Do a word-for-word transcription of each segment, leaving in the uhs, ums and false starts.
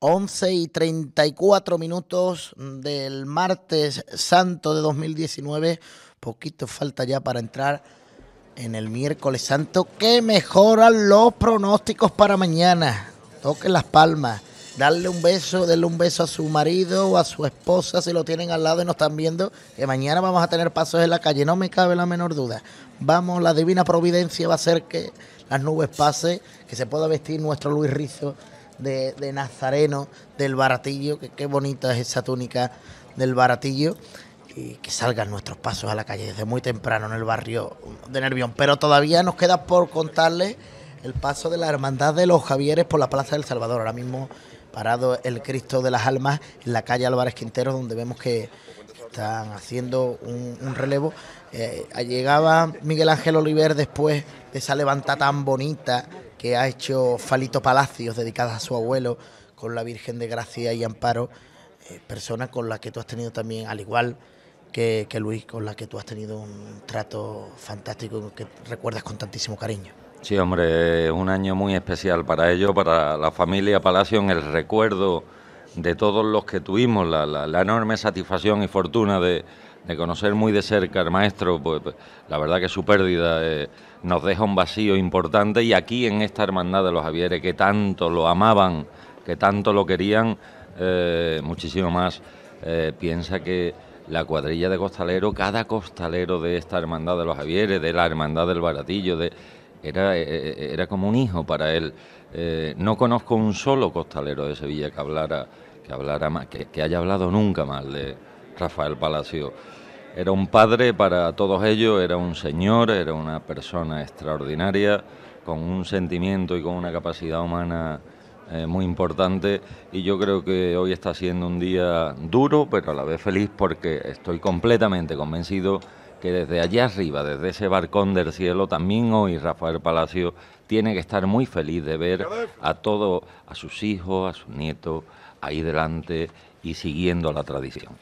once y treinta y cuatro minutos del martes santo de dos mil diecinueve. Poquito falta ya para entrar en el miércoles santo, que mejoran los pronósticos para mañana. Toquen las palmas, darle un beso, darle un beso a su marido o a su esposa si lo tienen al lado y nos están viendo, que mañana vamos a tener pasos en la calle, no me cabe la menor duda. Vamos, la divina providencia va a hacer que las nubes pasen, que se pueda vestir nuestro Luis Rizo de, de nazareno del Baratillo, que qué bonita es esa túnica del Baratillo, y que salgan nuestros pasos a la calle desde muy temprano en el barrio de Nervión. Pero todavía nos queda por contarles el paso de la Hermandad de los Javieres por la Plaza del Salvador. Ahora mismo parado el Cristo de las Almas en la calle Álvarez Quintero, donde vemos que están haciendo un, un relevo. Eh, llegaba Miguel Ángel Oliver después de esa levantada tan bonita que ha hecho Falito Palacios, dedicada a su abuelo, con la Virgen de Gracia y Amparo, eh, persona con la que tú has tenido también, al igual que, que Luis, con la que tú has tenido un trato fantástico que recuerdas con tantísimo cariño. Sí, hombre, es un año muy especial para ellos, para la familia Palacio, en el recuerdo de todos los que tuvimos la, la, la enorme satisfacción y fortuna de, de conocer muy de cerca al maestro. Pues, pues la verdad que su pérdida eh, nos deja un vacío importante, y aquí en esta Hermandad de los Javieres, que tanto lo amaban, que tanto lo querían, eh, muchísimo más, eh, piensa que la cuadrilla de costaleros, cada costalero de esta Hermandad de los Javieres, de la Hermandad del Baratillo, de Era, era como un hijo para él. Eh, no conozco un solo costalero de Sevilla que hablara, que hablara más, que, que haya hablado nunca mal de Rafael Palacio. Era un padre para todos ellos, era un señor, era una persona extraordinaria, con un sentimiento y con una capacidad humana eh, muy importante, y yo creo que hoy está siendo un día duro, pero a la vez feliz, porque estoy completamente convencido que desde allá arriba, desde ese balcón del cielo, también hoy Rafael Palacio tiene que estar muy feliz de ver a todos, a sus hijos, a sus nietos, ahí delante y siguiendo la tradición.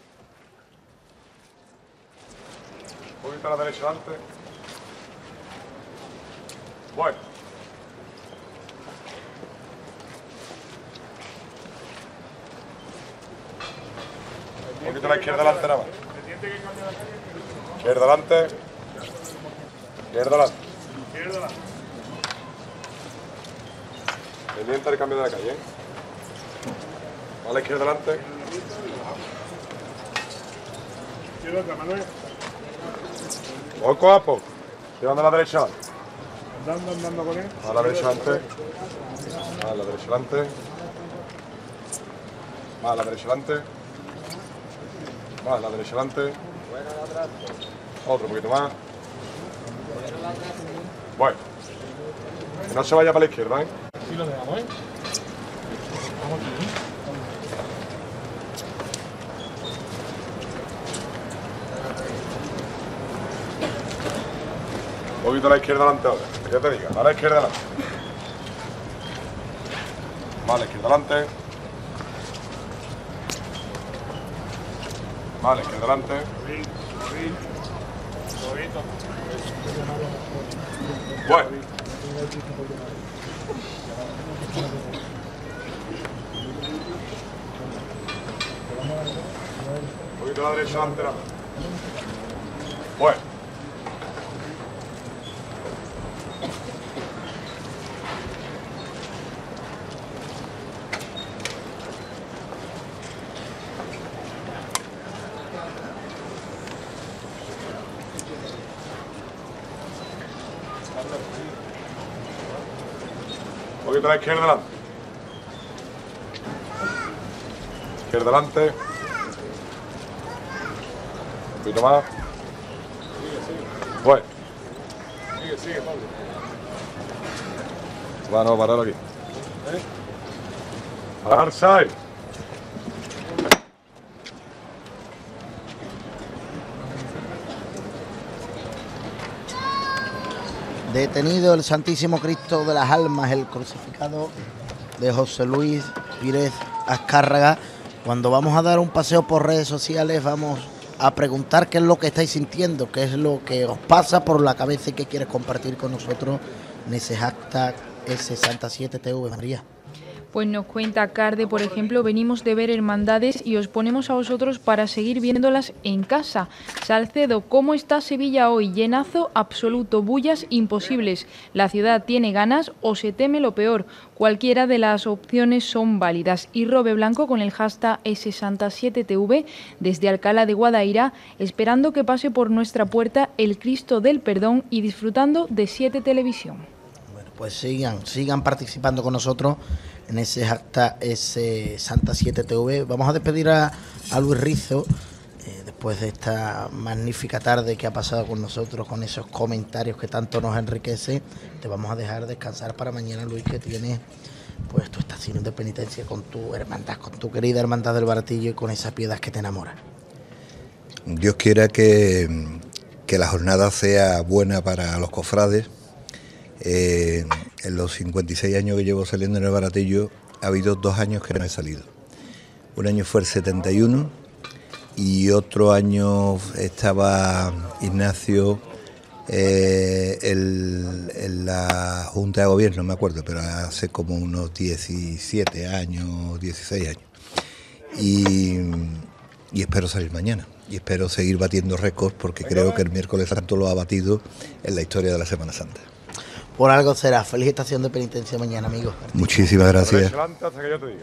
Un poquito a la derecha adelante. Bueno. Un poquito a la izquierda adelante nada más. Izquierda adelante. Izquierda adelante. Izquierda adelante. Pendiente del cambio de la calle, ¿eh? A la izquierda adelante. Izquierda atrás, Manuel. Poco a poco. Llevando a la derecha adelante. Andando, andando con él. A la derecha adelante. A la derecha adelante. A la derecha adelante. A la derecha adelante. Otro poquito más. Bueno. Que no se vaya para la izquierda, ¿eh? Sí lo dejamos, ¿eh? Vamos aquí, ¿eh? Un poquito a la izquierda adelante ahora. Que ya te diga. A la izquierda adelante. Vale, izquierda adelante. Vale, izquierda adelante. Bueno. Un poquito a la derecha adelante. Bueno. Un poquito a la izquierda adelante. Izquierda adelante. Un poquito más. Sigue, sigue. Bueno. Sigue, sigue, Pablo. Va, no, parar aquí. ¿Eh? Parar, side. Detenido el Santísimo Cristo de las Almas, el crucificado de José Luis Pírez Azcárraga. Cuando vamos a dar un paseo por redes sociales, vamos a preguntar qué es lo que estáis sintiendo, qué es lo que os pasa por la cabeza y qué quieres compartir con nosotros en ese hashtag S Santa siete T V, María. Pues nos cuenta Carde, por ejemplo, venimos de ver hermandades y os ponemos a vosotros para seguir viéndolas en casa. Salcedo, ¿cómo está Sevilla hoy? Llenazo absoluto, bullas imposibles. La ciudad tiene ganas o se teme lo peor. Cualquiera de las opciones son válidas. Y Robe Blanco con el hashtag S Santa siete T V desde Alcalá de Guadaira, esperando que pase por nuestra puerta el Cristo del Perdón y disfrutando de siete Televisión. Bueno, pues sigan, sigan participando con nosotros en ese hashtag ese Santa siete T V. Vamos a despedir a, a Luis Rizo eh, después de esta magnífica tarde que ha pasado con nosotros, con esos comentarios que tanto nos enriquecen. Te vamos a dejar descansar para mañana, Luis, que tienes pues tu estación de penitencia con tu hermandad, con tu querida hermandad del Baratillo y con esa piedad que te enamora. Dios quiera que, que la jornada sea buena para los cofrades. Eh, en los cincuenta y seis años que llevo saliendo en el Baratillo ha habido dos años que no he salido. Un año fue el setenta y uno y otro año estaba Ignacio eh, el, en la Junta de Gobierno, no me acuerdo, pero hace como unos diecisiete años, dieciséis años. Y, y espero salir mañana y espero seguir batiendo récords porque creo que el miércoles santo lo ha batido en la historia de la Semana Santa. Por algo será. Feliz estación de penitencia mañana, amigos. Muchísimas gracias. Adelante hasta que yo te diga.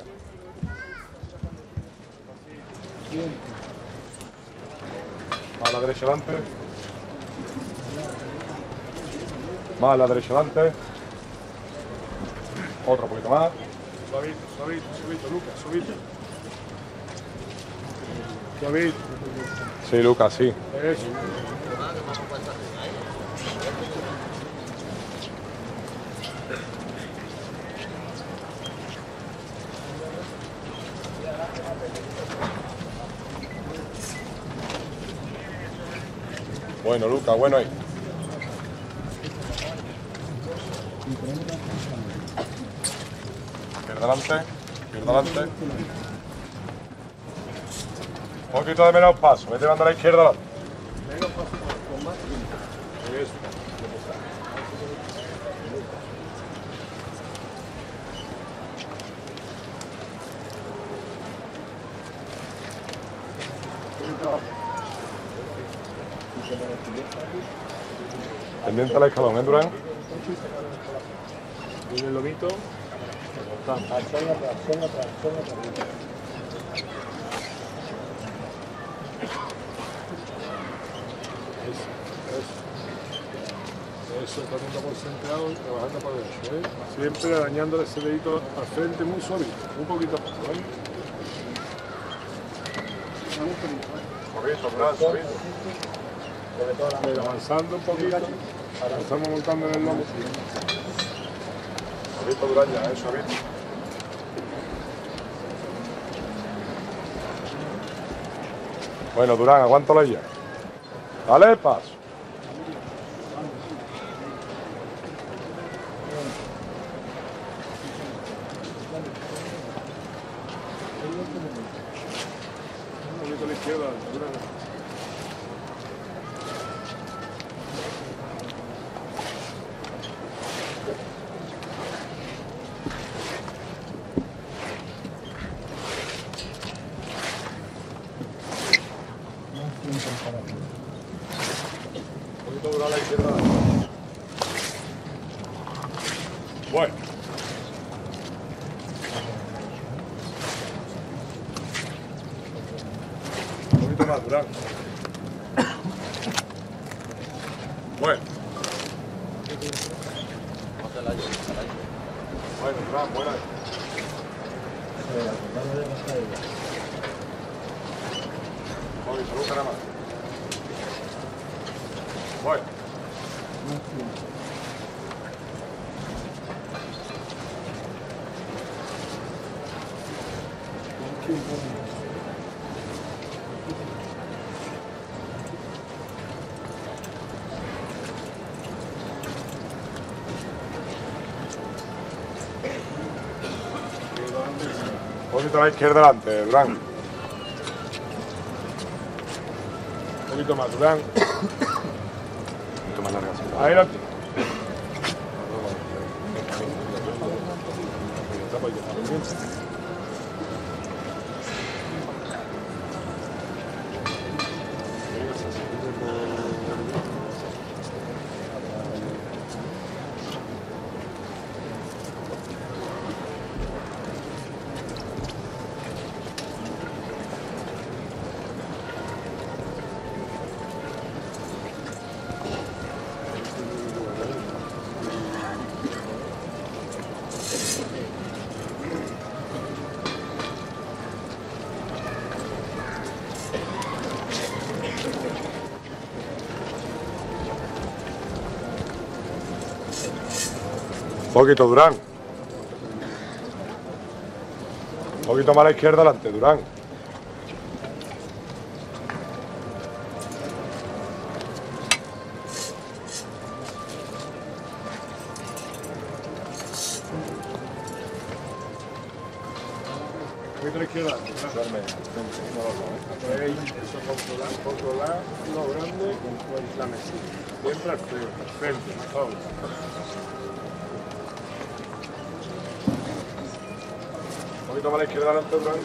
A la derecha adelante. Más a la derecha adelante. Otro poquito más. Suavito, suavito, suavito, Lucas, suavito. Suavito. Sí, Lucas, sí. Eso. Bueno, Lucas, bueno ahí. Izquierda adelante, izquierda adelante. Un poquito de menos paso, vete llevando a la izquierda adelante. Menos paso con más. Eso. Pendiente al escalón, ¿eh, Durán? Viene el lomito. Son atrás, son atrás, son atrás, son atrás. Eso, eso. Eso, tratando por centrado y trabajando por dentro, ¿eh? Siempre dañándole ese dedito al frente muy suave, un poquito más, ¿vale? Suavito, Durán, suavito. Pero avanzando un poquito, ahora estamos montando en el lomo. Suavito, Durán, ya, eh, suavito. Bueno, Durán, aguántalo ya. Dale, paso. Un poquito a la izquierda, Durán. Bueno. Un poquito más, Durán. Bueno. Bueno, Durán, buena. Oye, salud, caramba. Bueno. Un poquito a la izquierda delante, Durán. Un poquito más, Durán. Un poquito más larga. Ahí la tienes. Un poquito, Durán. Un poquito más a la izquierda adelante, Durán. Un poquito a la izquierda. Controlar, controlar lo grande con la mesita. Siempre al frente, al frente, por favor. Un poquito más a la izquierda adelante, Durán.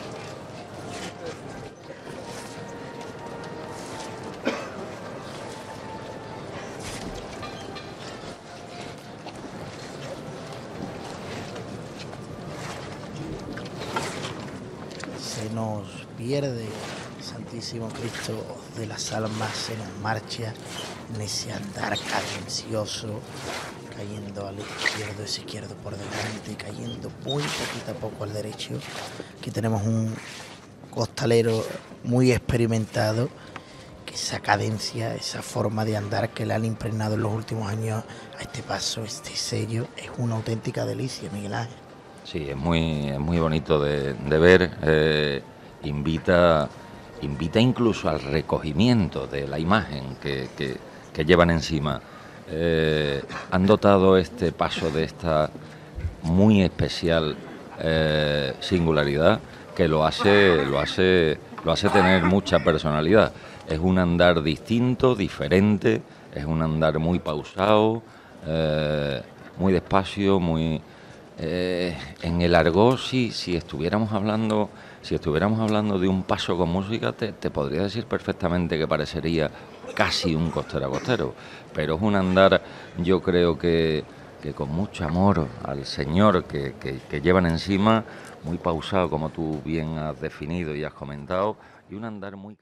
Se nos pierde, Santísimo Cristo de las almas, se nos marcha en ese andar cadencioso, cayendo al izquierdo, ese izquierdo por delante, cayendo muy poquito a poco al derecho. Aquí tenemos un costalero muy experimentado, que esa cadencia, esa forma de andar que le han impregnado en los últimos años a este paso, este sello, es una auténtica delicia, Miguel Ángel. Sí, es muy, es muy bonito de, de ver, eh, invita, invita incluso al recogimiento de la imagen que, que, que llevan encima. Eh, han dotado este paso de esta muy especial eh, singularidad que lo hace, lo hace, lo hace tener mucha personalidad. Es un andar distinto, diferente, es un andar muy pausado, eh, muy despacio, muy eh, en el argot. Si, si estuviéramos hablando, si estuviéramos hablando de un paso con música, te, te podría decir perfectamente que parecería casi un costero a costero, pero es un andar, yo creo que, que con mucho amor al Señor que, que, que llevan encima, muy pausado, como tú bien has definido y has comentado, y un andar muy...